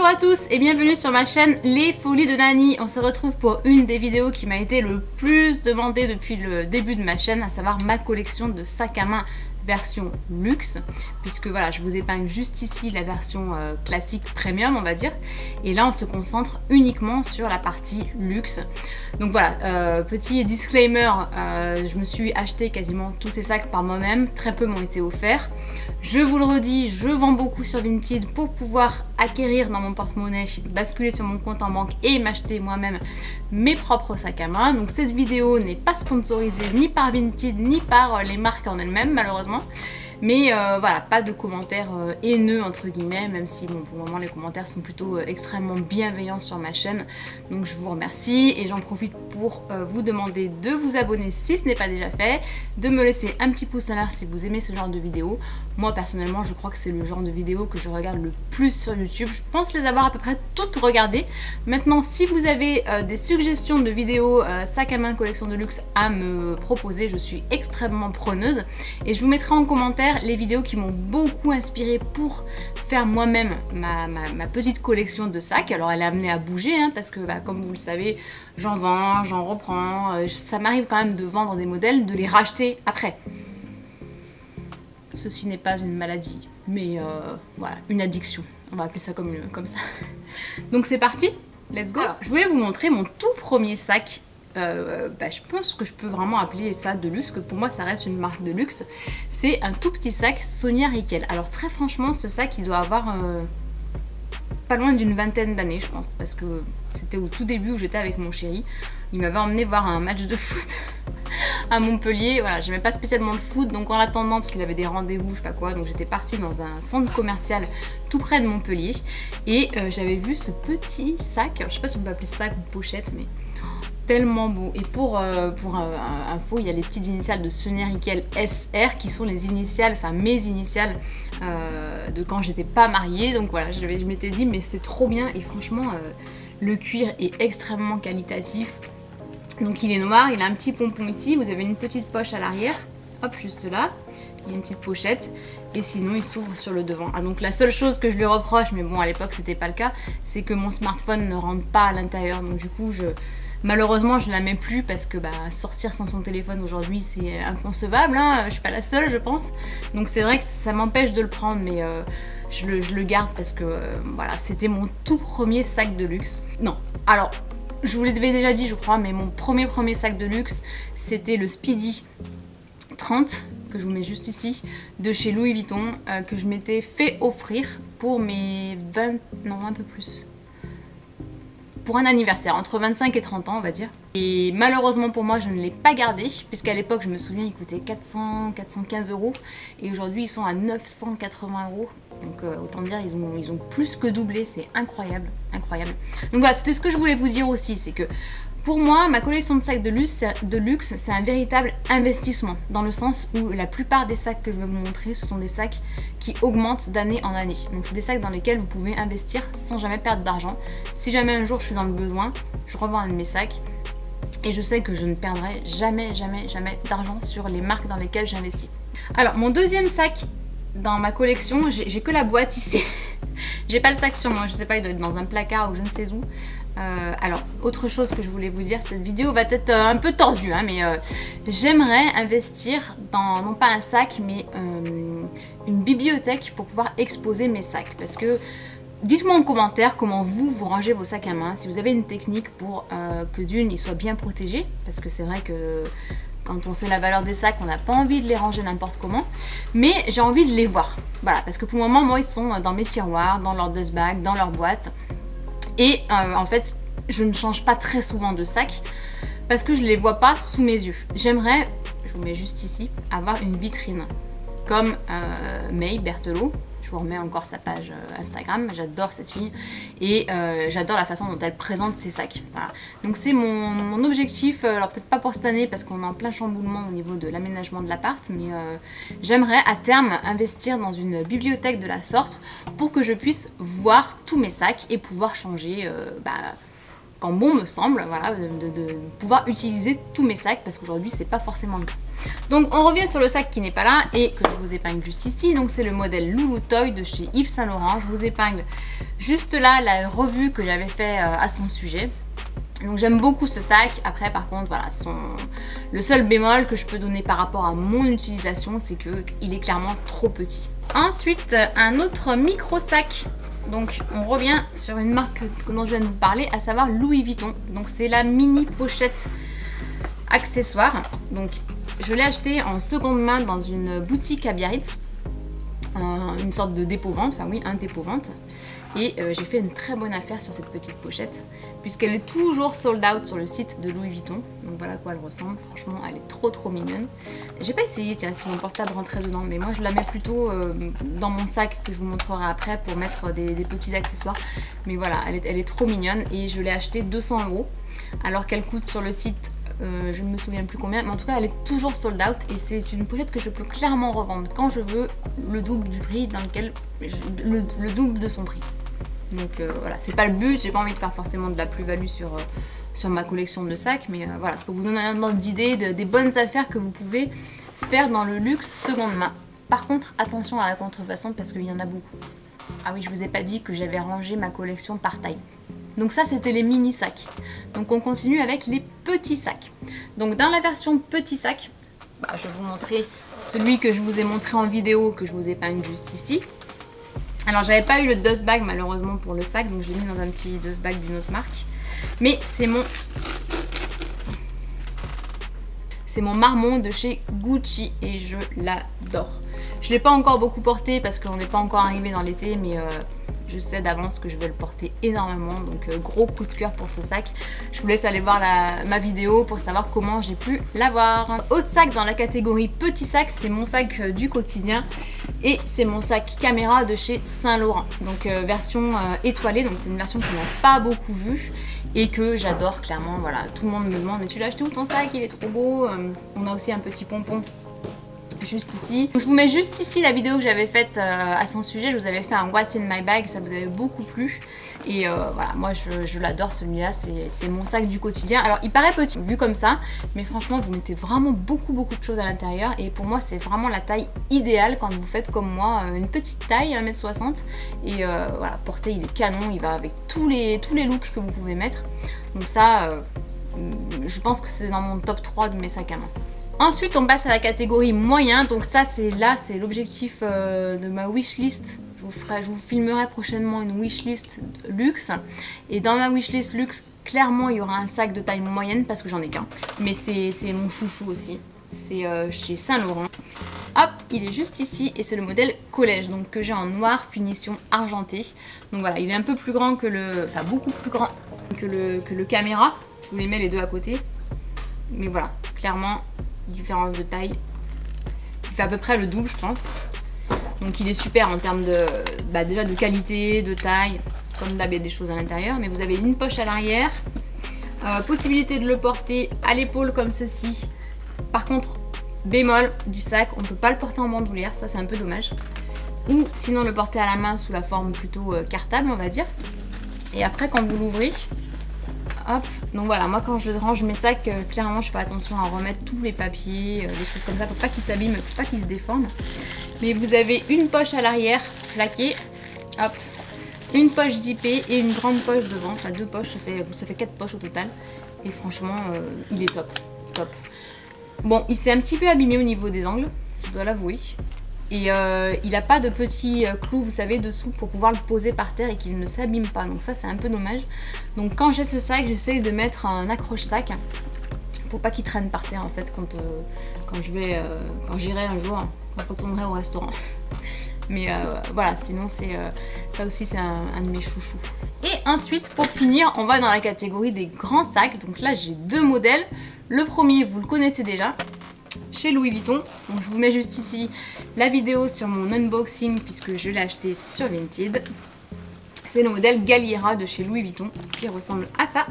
Bonjour à tous et bienvenue sur ma chaîne Les Folies de Nani. On se retrouve pour une des vidéos qui m'a été le plus demandée depuis le début de ma chaîne, à savoir ma collection de sacs à main version luxe, puisque voilà, je vous épingle juste ici la version classique premium on va dire, et là on se concentre uniquement sur la partie luxe. Donc voilà, petit disclaimer, je me suis acheté quasiment tous ces sacs par moi-même, très peu m'ont été offerts. Je vous le redis, je vends beaucoup sur Vinted pour pouvoir acquérir dans mon porte-monnaie, basculer sur mon compte en banque et m'acheter moi-même mes propres sacs à main. Donc cette vidéo n'est pas sponsorisée ni par Vinted ni par les marques en elles-mêmes malheureusement. Mais voilà, pas de commentaires haineux entre guillemets, même si bon, pour le moment les commentaires sont plutôt extrêmement bienveillants sur ma chaîne. Donc je vous remercie et j'en profite pour vous demander de vous abonner si ce n'est pas déjà fait, de me laisser un petit pouce en l'air si vous aimez ce genre de vidéo. Moi personnellement je crois que c'est le genre de vidéo que je regarde le plus sur YouTube. Je pense les avoir à peu près toutes regardées. Maintenant si vous avez des suggestions de vidéos sac à main collection de luxe à me proposer, je suis extrêmement preneuse et je vous mettrai en commentaire les vidéos qui m'ont beaucoup inspiré pour faire moi-même ma petite collection de sacs. Alors elle est amenée à bouger hein, parce que bah, comme vous le savez, j'en vends, j'en reprends, ça m'arrive quand même de vendre des modèles, de les racheter après. Ceci n'est pas une maladie, mais voilà, une addiction, on va appeler ça comme ça. Donc c'est parti, let's go. Alors, je voulais vous montrer mon tout premier sac. Bah, je pense que je peux vraiment appeler ça de luxe, que pour moi ça reste une marque de luxe. C'est un tout petit sac Sonia Rykiel. Alors très franchement ce sac il doit avoir pas loin d'une vingtaine d'années je pense, parce que c'était au tout début où j'étais avec mon chéri. Il m'avait emmené voir un match de foot à Montpellier. Voilà, j'aimais pas spécialement le foot, donc en attendant, parce qu'il avait des rendez-vous, je sais pas quoi, donc j'étais partie dans un centre commercial tout près de Montpellier et j'avais vu ce petit sac. Alors, je sais pas si on peut appeler sac ou pochette, mais tellement beau. Et pour info, il y a les petites initiales de Sonia Rykiel SR qui sont les initiales, enfin mes initiales de quand j'étais pas mariée. Donc voilà, je m'étais dit mais c'est trop bien et franchement le cuir est extrêmement qualitatif. Donc il est noir, il a un petit pompon ici, vous avez une petite poche à l'arrière, hop juste là, il y a une petite pochette et sinon il s'ouvre sur le devant. Ah, donc la seule chose que je lui reproche, mais bon à l'époque c'était pas le cas, c'est que mon smartphone ne rentre pas à l'intérieur. Donc du coup malheureusement je ne la mets plus parce que bah, sortir sans son téléphone aujourd'hui c'est inconcevable, hein. Je suis pas la seule je pense. Donc c'est vrai que ça m'empêche de le prendre, mais je le garde parce que voilà, c'était mon tout premier sac de luxe. Non, alors je vous l'avais déjà dit je crois, mais mon premier sac de luxe c'était le Speedy 30 que je vous mets juste ici de chez Louis Vuitton, que je m'étais fait offrir pour mes 20... non un peu plus, pour un anniversaire, entre 25 et 30 ans on va dire. Et malheureusement pour moi je ne l'ai pas gardé, puisqu'à l'époque je me souviens il coûtait 415 € et aujourd'hui ils sont à 980 €. Donc autant dire ils ont plus que doublé, c'est incroyable, incroyable. Donc voilà, c'était ce que je voulais vous dire aussi, c'est que pour moi, ma collection de sacs de luxe, c'est un véritable investissement, dans le sens où la plupart des sacs que je vais vous montrer, ce sont des sacs qui augmentent d'année en année. Donc c'est des sacs dans lesquels vous pouvez investir sans jamais perdre d'argent. Si jamais un jour je suis dans le besoin, je revends un de mes sacs et je sais que je ne perdrai jamais d'argent sur les marques dans lesquelles j'investis. Alors mon deuxième sac dans ma collection, j'ai que la boîte ici. J'ai pas le sac sur moi, je sais pas, il doit être dans un placard ou je ne sais où. Alors, autre chose que je voulais vous dire, cette vidéo va être un peu tordue, hein, mais j'aimerais investir dans, non pas un sac, mais une bibliothèque pour pouvoir exposer mes sacs. Parce que, dites-moi en commentaire comment vous rangez vos sacs à main, si vous avez une technique pour que d'une, ils soient bien protégés, parce que c'est vrai que quand on sait la valeur des sacs, on n'a pas envie de les ranger n'importe comment, mais j'ai envie de les voir. Voilà, parce que pour le moment, moi, ils sont dans mes tiroirs, dans leur dust bag, dans leur boîte. Et en fait, je ne change pas très souvent de sac parce que je ne les vois pas sous mes yeux. J'aimerais, je vous mets juste ici, avoir une vitrine comme May Berthelot. Je vous remets encore sa page Instagram, j'adore cette fille et j'adore la façon dont elle présente ses sacs. Voilà. Donc c'est mon objectif, alors peut-être pas pour cette année parce qu'on est en plein chamboulement au niveau de l'aménagement de l'appart, mais j'aimerais à terme investir dans une bibliothèque de la sorte pour que je puisse voir tous mes sacs et pouvoir changer quand bon me semble, voilà, de pouvoir utiliser tous mes sacs parce qu'aujourd'hui c'est pas forcément le cas. Donc on revient sur le sac qui n'est pas là et que je vous épingle juste ici. Donc c'est le modèle Loulou Toy de chez Yves Saint Laurent. Je vous épingle juste là la revue que j'avais fait à son sujet. Donc j'aime beaucoup ce sac. Après par contre voilà, le seul bémol que je peux donner par rapport à mon utilisation, c'est qu'il est clairement trop petit. Ensuite un autre micro sac. Donc on revient sur une marque dont je viens de vous parler, à savoir Louis Vuitton. Donc c'est la mini pochette accessoire. Donc je l'ai acheté en seconde main dans une boutique à Biarritz. Une sorte de dépôt-vente, enfin oui, un dépôt-vente. Et j'ai fait une très bonne affaire sur cette petite pochette, puisqu'elle est toujours sold out sur le site de Louis Vuitton. Donc voilà à quoi elle ressemble, franchement elle est trop mignonne. J'ai pas essayé, tiens, si mon portable rentrait dedans, mais moi je la mets plutôt dans mon sac que je vous montrerai après pour mettre des petits accessoires. Mais voilà, elle est trop mignonne et je l'ai achetée 200 €, alors qu'elle coûte sur le site je ne me souviens plus combien, mais en tout cas elle est toujours sold out et c'est une pochette que je peux clairement revendre quand je veux, le double du prix dans lequel le double de son prix. Donc voilà, c'est pas le but, j'ai pas envie de faire forcément de la plus-value sur ma collection de sacs, mais voilà, c'est pour vous donner un ordre d'idée des bonnes affaires que vous pouvez faire dans le luxe seconde main. Par contre, attention à la contrefaçon parce qu'il y en a beaucoup. Ah oui, je vous ai pas dit que j'avais rangé ma collection par taille. Donc ça c'était les mini sacs. Donc on continue avec les petits sacs. Donc dans la version petit sac, je vais vous montrer celui que je vous ai montré en vidéo, que je vous épingle juste ici. Alors j'avais pas eu le dust bag malheureusement pour le sac, donc je l'ai mis dans un petit dust bag d'une autre marque. Mais c'est mon marmot de chez Gucci et je l'adore. Je l'ai pas encore beaucoup porté parce qu'on n'est pas encore arrivé dans l'été, mais je sais d'avance que je vais le porter énormément, donc gros coup de cœur pour ce sac. Je vous laisse aller voir ma vidéo pour savoir comment j'ai pu l'avoir. Autre sac dans la catégorie petit sac, c'est mon sac du quotidien et c'est mon sac caméra de chez Saint Laurent. Donc version étoilée, donc c'est une version qu'on n'a pas beaucoup vue et que j'adore clairement. Voilà, tout le monde me demande mais tu l'as acheté où ton sac, il est trop beau. On a aussi un petit pompon juste ici. Je vous mets juste ici la vidéo que j'avais faite à son sujet. Je vous avais fait un What's in my bag, ça vous avait beaucoup plu. Et voilà, moi je l'adore celui-là, c'est mon sac du quotidien. Alors il paraît petit vu comme ça, mais franchement vous mettez vraiment beaucoup de choses à l'intérieur. Et pour moi c'est vraiment la taille idéale quand vous faites comme moi, une petite taille, 1,60 m. Et voilà, porter il est canon, il va avec tous les looks que vous pouvez mettre. Donc ça, je pense que c'est dans mon top 3 de mes sacs à main. Ensuite on passe à la catégorie moyen, donc ça c'est l'objectif de ma wishlist. Je vous filmerai prochainement une wishlist luxe et dans ma wishlist luxe clairement il y aura un sac de taille moyenne parce que j'en ai qu'un, mais c'est mon chouchou aussi, c'est chez Saint Laurent. Hop, il est juste ici et c'est le modèle collège, donc que j'ai en noir finition argentée. Donc voilà, il est un peu plus grand que beaucoup plus grand que le caméra. Je vous les mets les deux à côté, mais voilà, clairement différence de taille, il fait à peu près le double je pense, donc il est super en termes de déjà de qualité, de taille, comme d'hab il y a des choses à l'intérieur, mais vous avez une poche à l'arrière, possibilité de le porter à l'épaule comme ceci. Par contre bémol du sac, on ne peut pas le porter en bandoulière, ça c'est un peu dommage, ou sinon le porter à la main sous la forme plutôt cartable on va dire. Et après quand vous l'ouvrez, hop, donc voilà, moi quand je range mes sacs, clairement je fais attention à remettre tous les papiers, des choses comme ça, pour pas qu'ils s'abîment, pour pas qu'ils se déforment. Mais vous avez une poche à l'arrière, plaquée, hop, une poche zippée et une grande poche devant, enfin deux poches, ça fait 4 poches au total. Et franchement, il est top, top. Bon, il s'est un petit peu abîmé au niveau des angles, je dois l'avouer. Et il n'a pas de petits clous, vous savez, dessous pour pouvoir le poser par terre et qu'il ne s'abîme pas. Donc ça, c'est un peu dommage. Donc quand j'ai ce sac, j'essaye de mettre un accroche-sac pour pas qu'il traîne par terre en fait quand j'irai un jour, quand je retournerai au restaurant. Mais voilà, sinon ça aussi c'est un de mes chouchous. Et ensuite, pour finir, on va dans la catégorie des grands sacs. Donc là, j'ai deux modèles. Le premier, vous le connaissez déjà, chez Louis Vuitton. Donc je vous mets juste ici la vidéo sur mon unboxing puisque je l'ai acheté sur Vinted. C'est le modèle Galliera de chez Louis Vuitton qui ressemble à ça.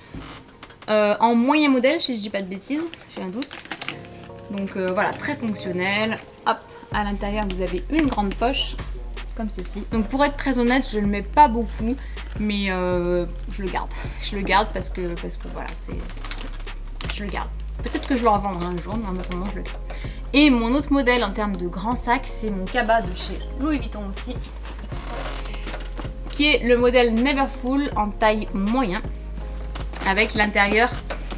En moyen modèle, si je dis pas de bêtises, j'ai un doute. Donc voilà, très fonctionnel. Hop, à l'intérieur vous avez une grande poche comme ceci. Donc pour être très honnête, je ne le mets pas beaucoup, mais je le garde. Je le garde parce que voilà, je le garde. Peut-être que je le revendrai un jour, mais en attendant je le garde. Et mon autre modèle en termes de grand sac, c'est mon cabas de chez Louis Vuitton aussi, qui est le modèle Neverfull en taille moyen, avec l'intérieur,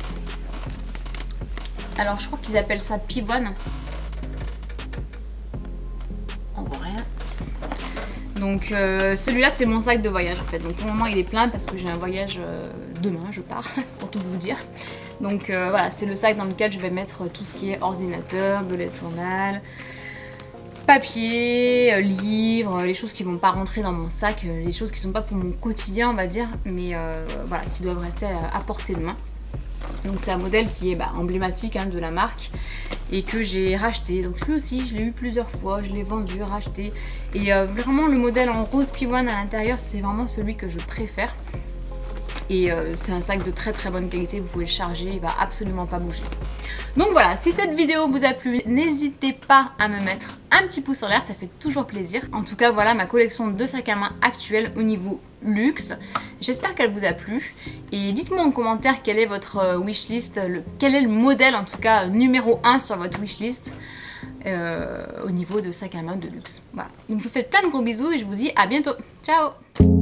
alors je crois qu'ils appellent ça pivoine, on voit rien. Donc celui-là c'est mon sac de voyage en fait, donc pour le moment il est plein parce que j'ai un voyage demain, je pars, pour tout vous dire. Donc voilà, c'est le sac dans lequel je vais mettre tout ce qui est ordinateur, bullet journal, papier, livres, les choses qui vont pas rentrer dans mon sac, les choses qui sont pas pour mon quotidien on va dire, mais voilà, qui doivent rester à portée de main. Donc c'est un modèle qui est emblématique hein, de la marque et que j'ai racheté. Donc lui aussi je l'ai eu plusieurs fois, je l'ai vendu, racheté. Et vraiment le modèle en rose pivoine à l'intérieur c'est vraiment celui que je préfère. Et c'est un sac de très très bonne qualité, vous pouvez le charger, il va absolument pas bouger. Donc voilà, si cette vidéo vous a plu, n'hésitez pas à me mettre un petit pouce en l'air, ça fait toujours plaisir. En tout cas voilà ma collection de sacs à main actuelle au niveau luxe. J'espère qu'elle vous a plu et dites-moi en commentaire quel est votre wishlist, quel est le modèle en tout cas numéro 1 sur votre wishlist au niveau de sacs à main de luxe. Voilà, donc je vous fais plein de gros bisous et je vous dis à bientôt. Ciao!